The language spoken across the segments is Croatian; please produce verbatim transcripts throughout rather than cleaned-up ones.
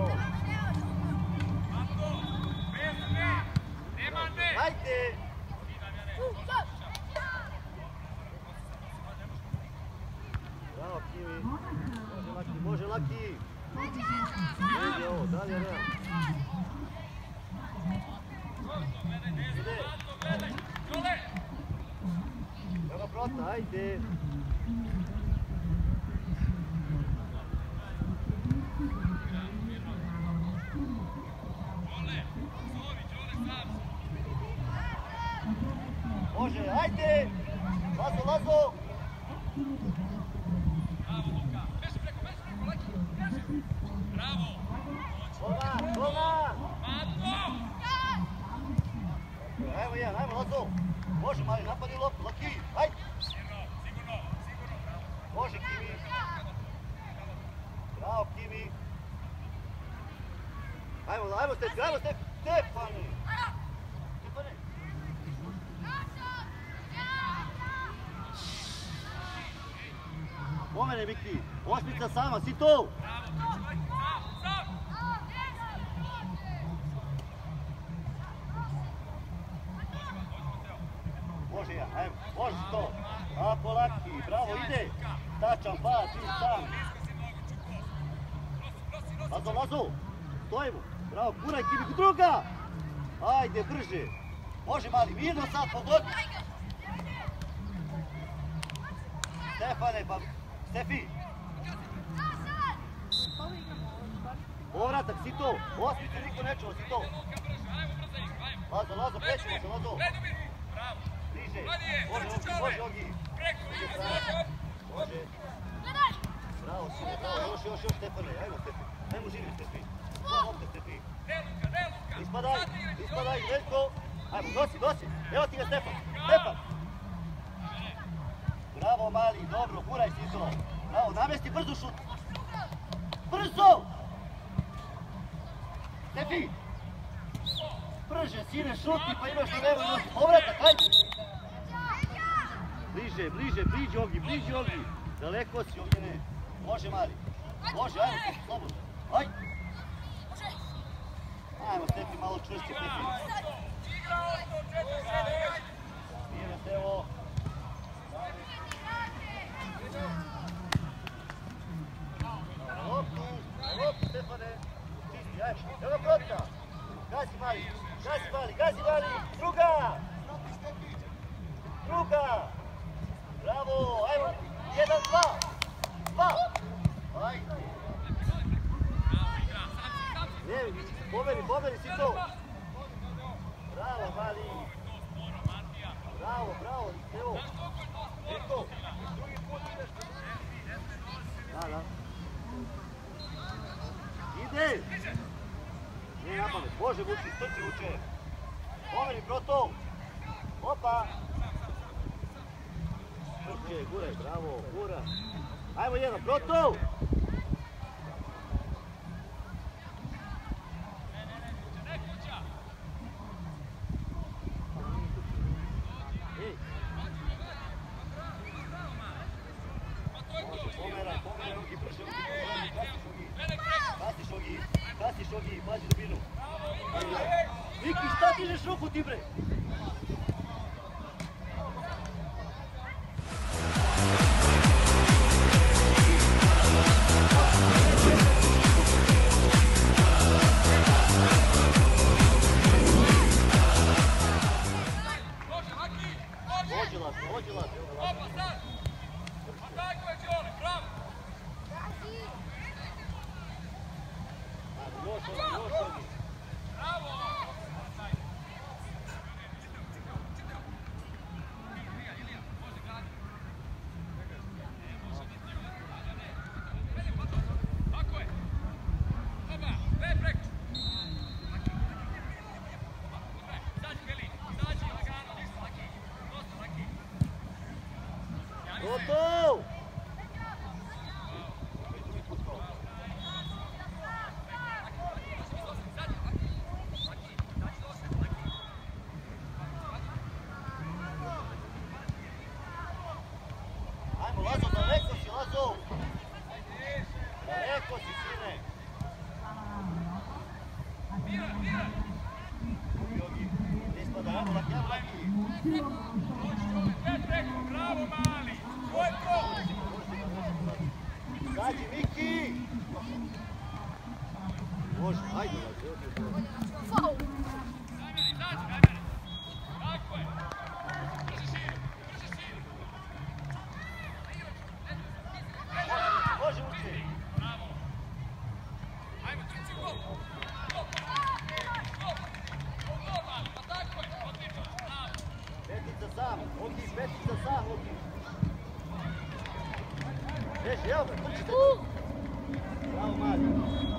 bravo. Hajde! Bravo, Kimi. Može Laki, može Laki. Ide ovo, dalje Real. Ide. Evo Prota, hajde. Može, hajde! Lazo, Lazo! Bravo, Luka! Beži preko, beži preko, Laki! Beži! Bravo! Toma, Toma! Mato! Ajmo jedan, ajmo Lazo! Može, mali, napadi loptu, Laki! Hajde! Sigurno, sigurno, sigurno, bravo! Može, Kimi! Bravo, Kimi! Ajmo, ajmo, Stefi, ajmo, Stefi! Stefani! Stefani! Pomene, Miki! Osmica sama, si to! Bravo, Laki, sam, sam! Može ja, ajmo, može to! Ako Laki, bravo, ide! Tačan, pa, ti sam! Lazo, Lazo! Stojimo! Bravo, kuraj, Kimi, druga! Ajde, brže! Može, mali, mirno sad, pogod! Stefane, pa... Stefi! Povratak, si to! Osmice, niko ne čuo, si to! Lazo, Lazo, prećemo se, Lazo! Bliže! Može, Ogi, može, Ogi! Može! Bravo, sine, bravo, još, još, još, Stefane, ajmo, Stefi! Ajmo živi, Stefi! Lopte, Stefi! Ispadaj, ispadaj, Veljko! Ajmo, nosi, nosi! Evo ti ga, Stefan! Stefan! Bravo, mali, dobro, furaj si to! Bravo, namesti brzo šut! Brzo! Stefi! Brže, sine, šuti, pa imaš na levo nosi! Povratak, hajde! Bliže, bliže, bliže, Ogi, bliže, Ogi! Daleko si, ovdje ne! Može, mali! Može, ajmo, Stefi, slobodno! Hajde! Ajmo, Stefi, malo čvrsti, Stefi! Mire se, evo! Loptu, loptu, Stefane! Čisti, ajmo! Evo Protka! Gazi, mali! Gazi, mali, gazi, mali! Druga! Druga! Bravo! Ajmo! Jedan, dva! Dva! Ajde! Ne, pomeri, pomeri si to! Bravo, mali! Bravo, bravo, evo! Eto! Drugi put ideš! Da, da! Ide! Nije napamet, Bože vuči, strci vuče! Pomeri, Proto! Opa! Strče, guraj, bravo, gura! Ajmo jedan, Proto! Ogi, pazi dubinu. Viki, šta dižeš ruku ti bre? Dođi Lato, dođi Lato. Opa, sad! Atako je Đole, bravo! Još Ogi, još Ogi. Bravo! Tako je! Oba, dve preko! Izađi, Beli, izađi, lagano, ništa, Laki! Dosta, Laki! Gotov! Ajmo, Lazo, daleko si, Lazo! Daleko si, sine! Bravo mali! Ko je to? Zađi, Miki! Može, ajde. Faul. Zamjeri, zađi, zamjeri! Tako je! Brže širi, brže širi! Može, uči! Bravo! Ajmo, trči u gol! Gol! Gol! Gol, mali, pa tako je! Odlično, bravo! Petica sam, Ogi, petica sam, Ogi. Reži, evo me, trčite. Bravo, mali.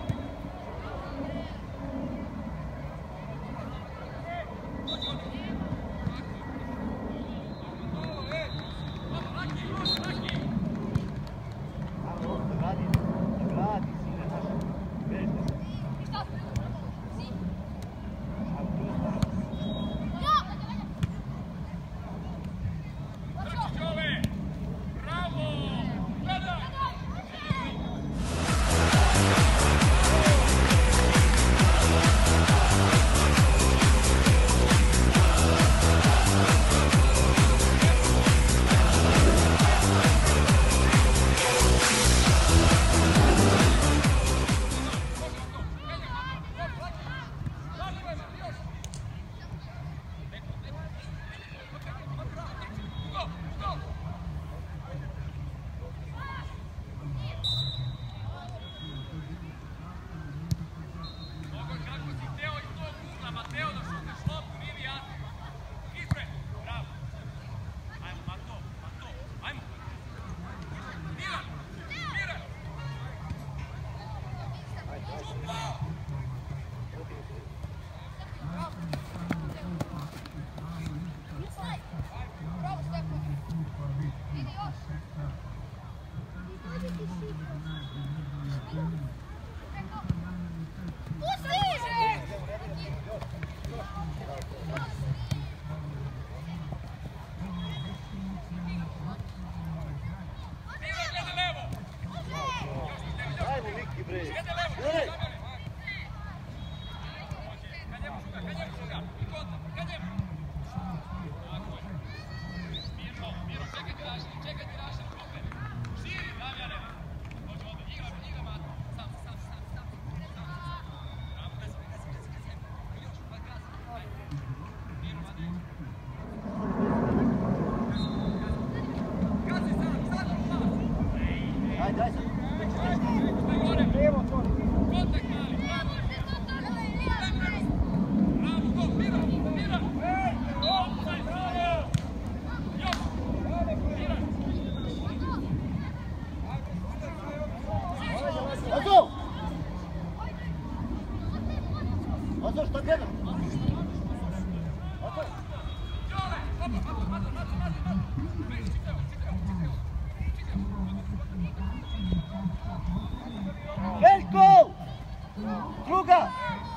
Veljko! Druga!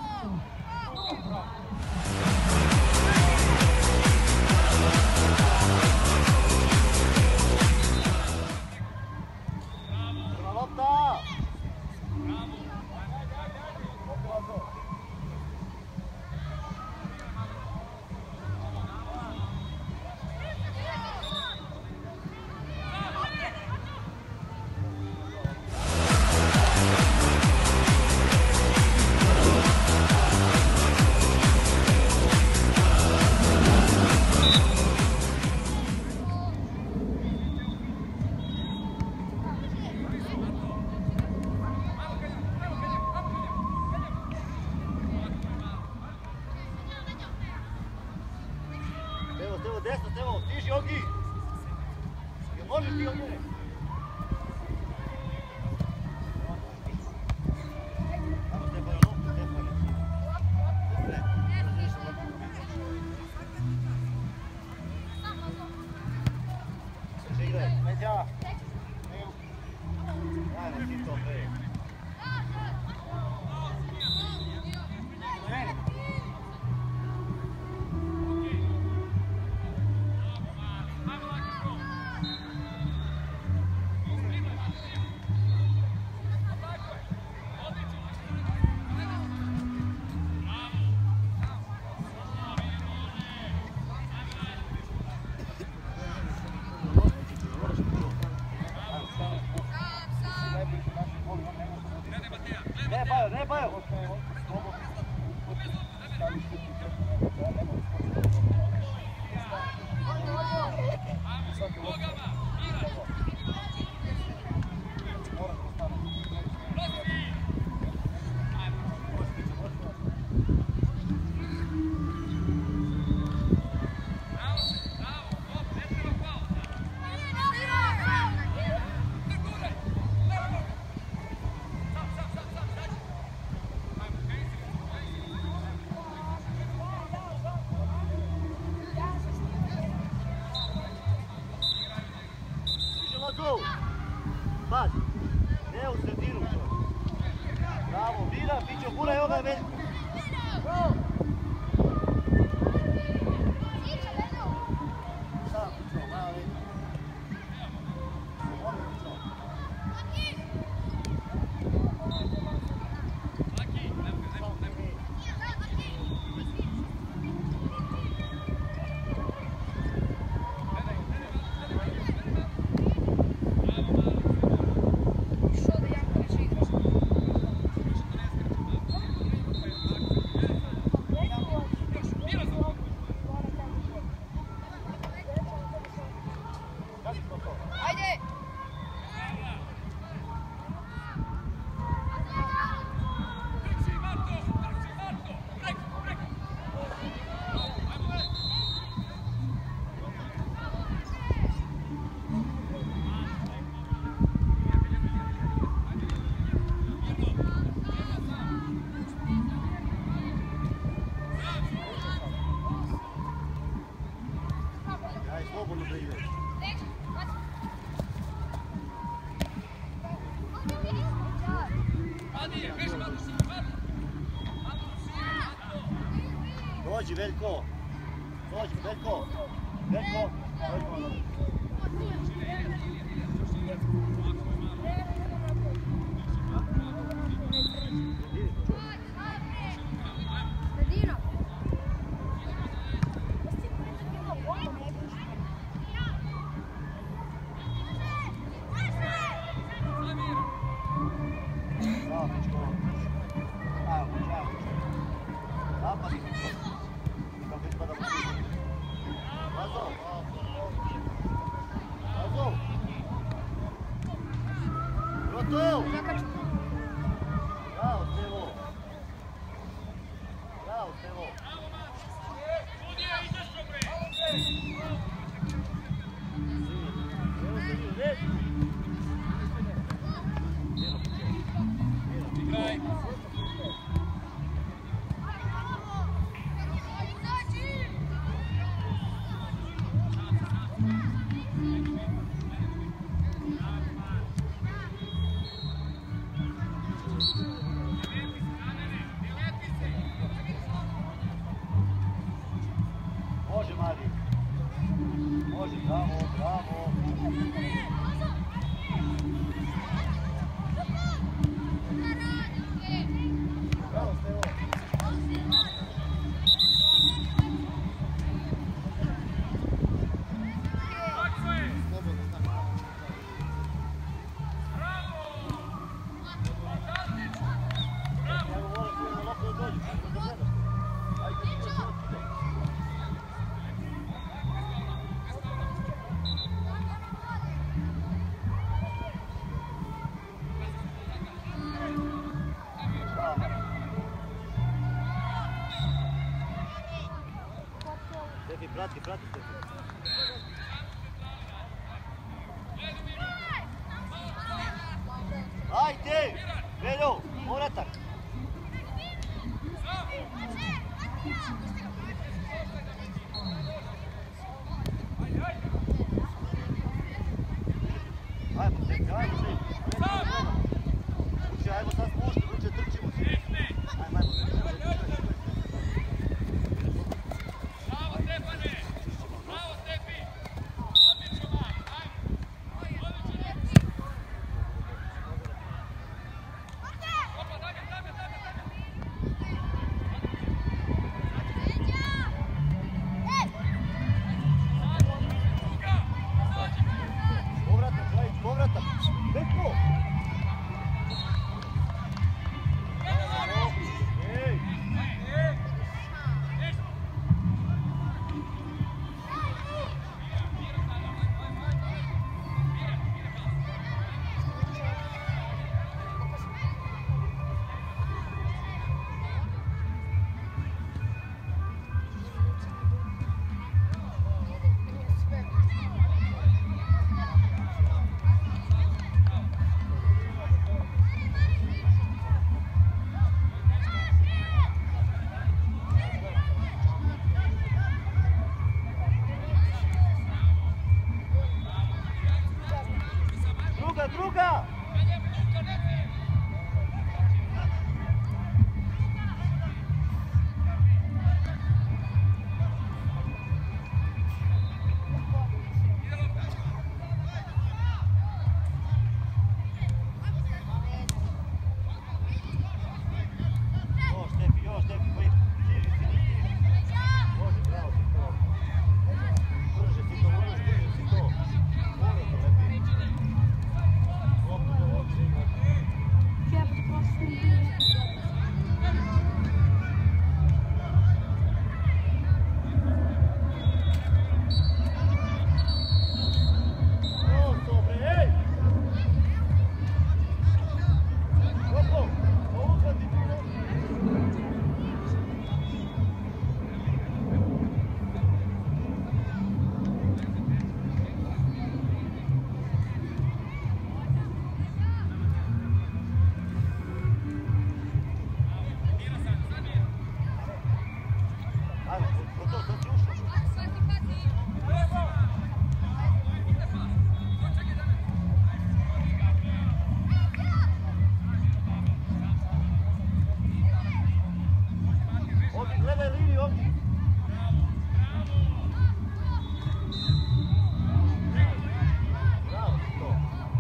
Prva lopta! Desno, Stevo, stiži Ogi! Jel možeš ti od njene? Samo Stefane, loptu, Stefane. Sve igraj, Međa! Ajmo ti to, bre. Ne, Bajo, ne, Bajo! Pazi, ne u sredinu. Bravo, Mira, pićo, gura, evo ga je Veljko. Sam, pićo, malo Veljko. Slobodno da igraš. Dođi, Veljko. Dođi, Veljko. Veljko. Veljko. Bravo, Stevo! Bravo, Stevo! Može, Mari. Može, bravo, bravo. Bravo, Stevo. Stefi, prati, prati, Stefi. Ajde! Veljo, moratak! Ajmo, Stefi, ajmo, Stefi. Uče, ajmo sad spušti, uče, trčimo se. Ajmo, ajmo, Veljo. Pogledaj liniju ovdje. Bravo, to.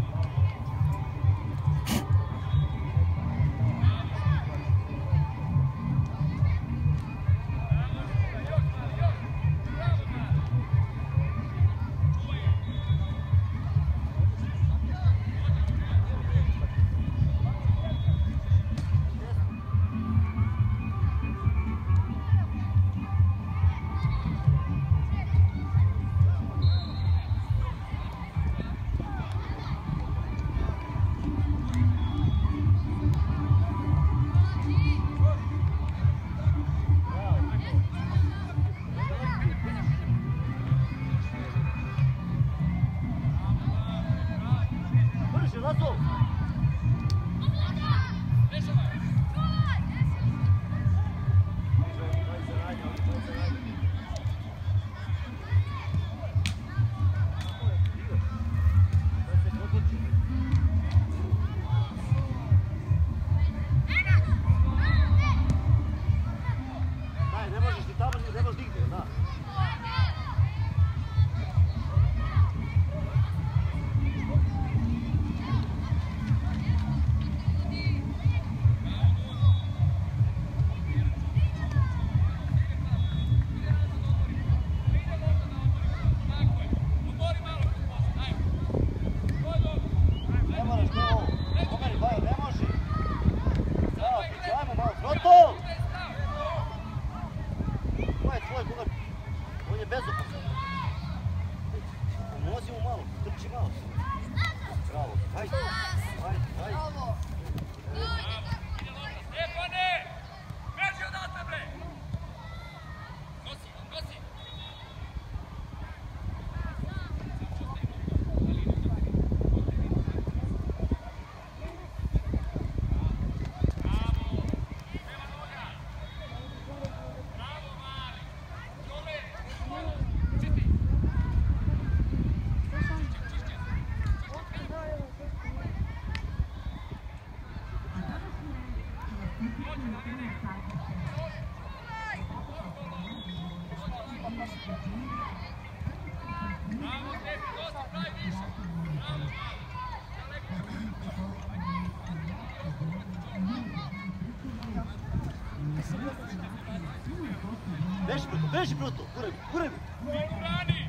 Beži Bruto, beži Bruto, guraj, guraj! Brani!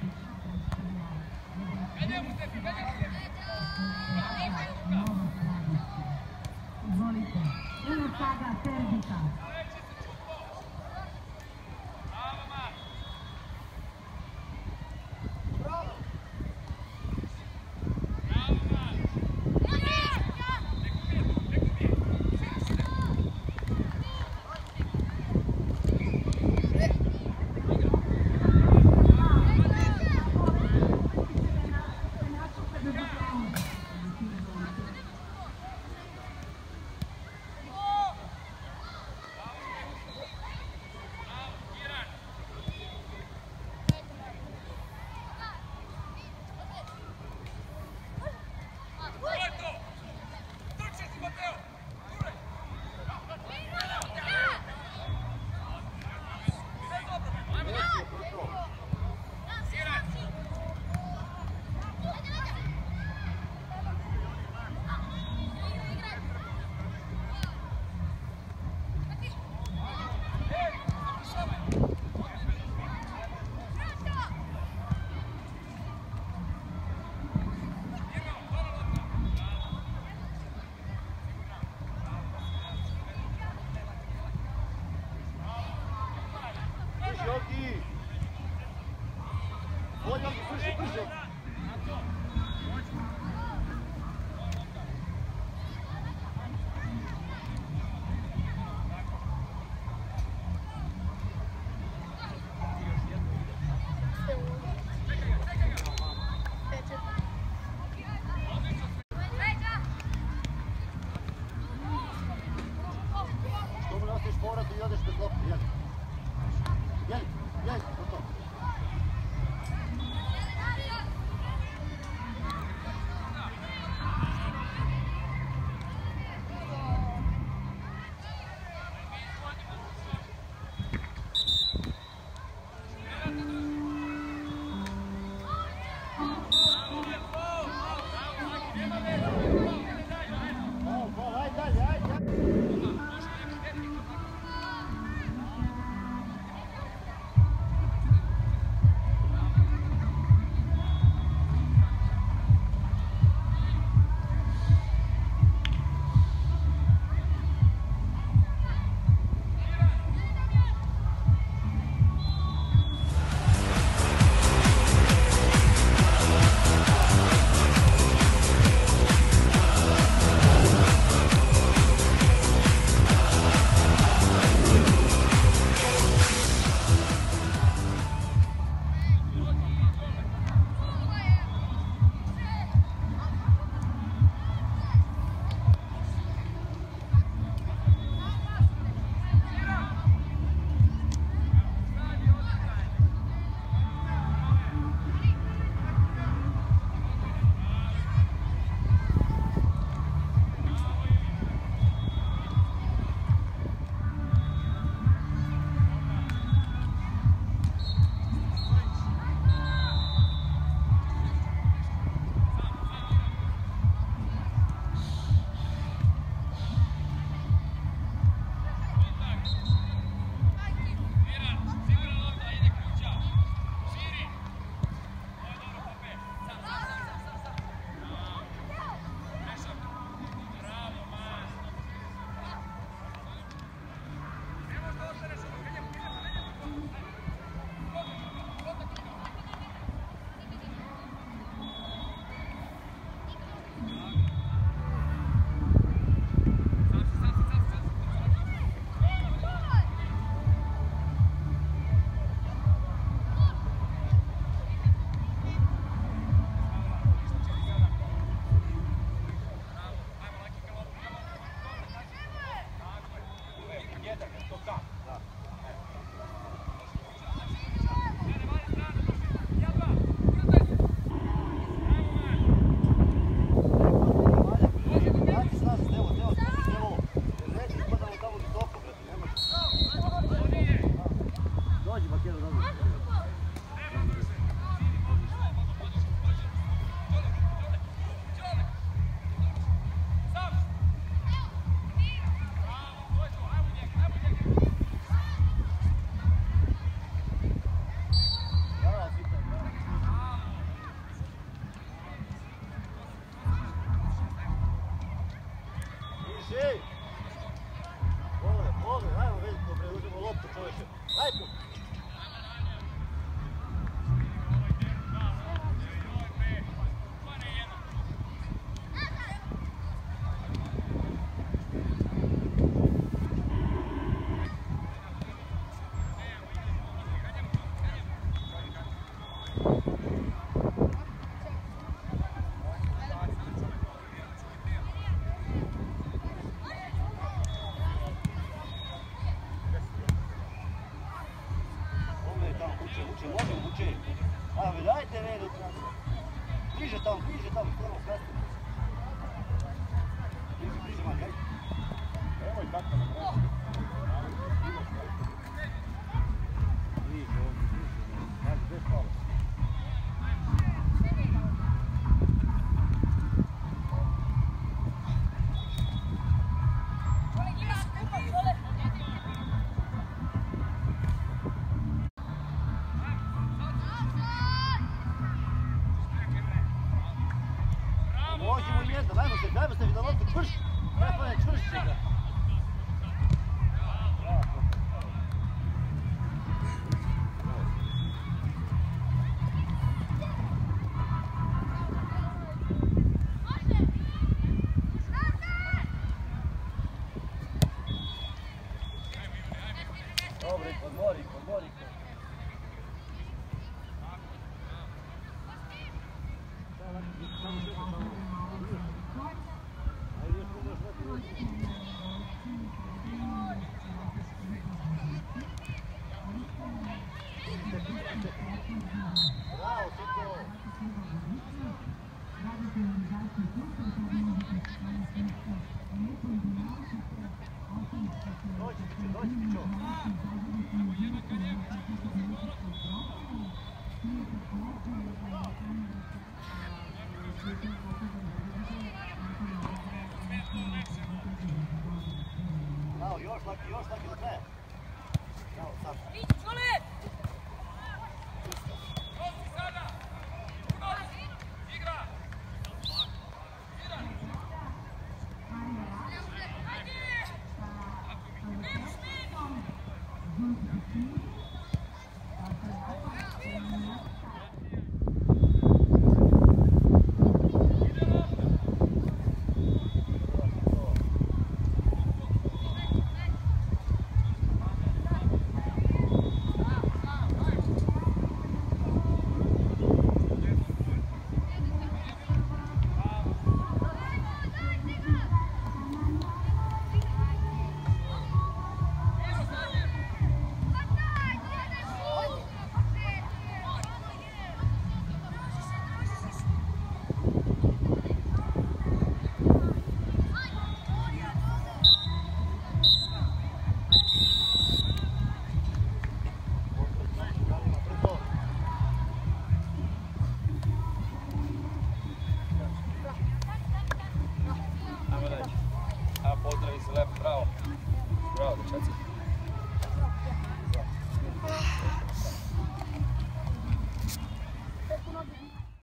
Vedemo se, vedemo se! Izvolite, ili sada Perdita. Ajde. Bliže tamo, bliže tamo, prvo kasnije. Bliže, bliže, man, hajde. Nemoj tako na vrati. Bliže, ovdje, bliže. Znači, bez pala. Možemo i jedna, dajmo se, dajmo se, da loptu čvrš. Stefane, čvrš se ga. Dobro, podmori, podmori. Bravo, Tito! Dođi, Pićo, dođi, Pićo! Bravo, još laki, još laki do kraja! Bravo, sam! Pozdravi se lepo, bravo. Bravo, dečaci.